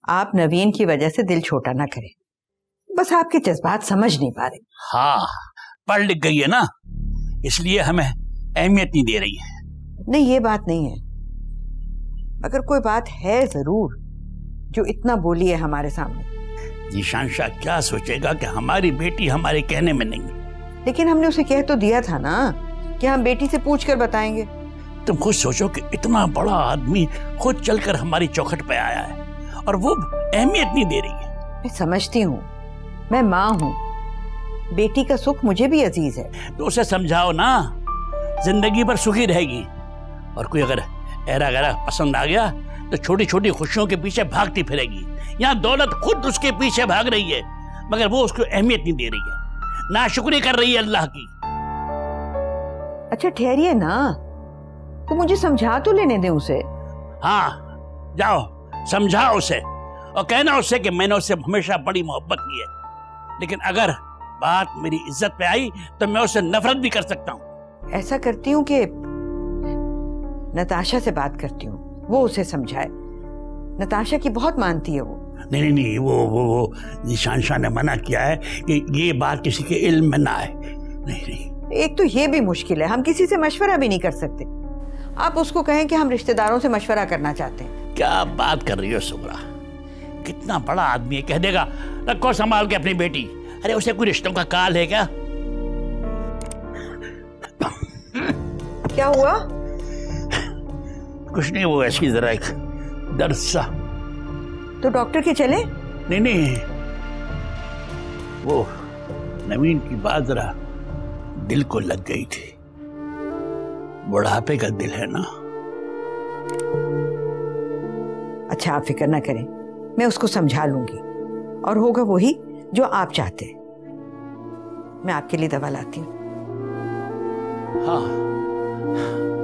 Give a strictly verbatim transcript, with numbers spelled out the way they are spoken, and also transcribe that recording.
आप नवीन की वजह से दिल छोटा ना करें, बस आपके जज्बात समझ नहीं पा रहे। हाँ, पढ़ लिख गई है ना, इसलिए हमें अहमियत नहीं दे रही है। नहीं, ये बात नहीं है, मगर कोई बात है जरूर जो इतना बोली है हमारे सामने। जीशान शाह क्या सोचेगा कि हमारी बेटी हमारे कहने में नहीं है। लेकिन हमने उसे कह तो दिया था ना कि हम बेटी से पूछ कर बताएंगे। तुम खुद सोचो कि इतना बड़ा आदमी खुद चलकर हमारी चौखट पे आया है और वो अहमियत नहीं दे रही है। मैं समझती हूँ, मैं माँ हूँ, बेटी का सुख मुझे भी अजीज है। तो उसे समझाओ ना, जिंदगी भर सुखी रहेगी। और कोई अगर ऐरा गैरा पसंद आ गया तो छोटी छोटी खुशियों के पीछे भागती फिरेगी। यहाँ दौलत खुद उसके पीछे भाग रही है, मगर वो उसको अहमियत नहीं दे रही है, नाशुक्री कर रही है अल्लाह की। अच्छा ठहरिए ना, तो मुझे समझा तो लेने दे उसे। हाँ जाओ, समझाओ उसे और कहना उससे कि मैंने उससे हमेशा बड़ी मोहब्बत की है, लेकिन अगर बात मेरी इज्जत पे आई तो मैं उससे नफरत भी कर सकता हूँ। ऐसा करती हूँ कि नताशा से बात करती हूँ, वो उसे समझाए। नताशा की बहुत मानती है वो। नहीं नहीं नहीं, वो वो वो निशान शाह ने मना किया है कि ये बात किसी के इल्म में ना आए। नहीं नहीं, एक तो ये भी मुश्किल है, हम किसी से मशवरा भी नहीं कर सकते। आप उसको कहें कि हम रिश्तेदारों से मशवरा करना चाहते हैं। क्या बात कर रही हो सुगरा, कितना बड़ा आदमी है, कह देगा रखो संभाल के अपनी बेटी। अरे उसे कोई रिश्तों का काल है क्या? क्या हुआ? कुछ नहीं, वो ऐसी जरा एक दर्द सा। तो डॉक्टर के चले? नहीं नहीं, वो नवीन की बात जरा दिल को लग गई थी। बुढ़ापे का दिल है ना। अच्छा आप फिक्र ना करें, मैं उसको समझा लूंगी और होगा वही जो आप चाहते हैं। मैं आपके लिए दवा लाती हूँ। हाँ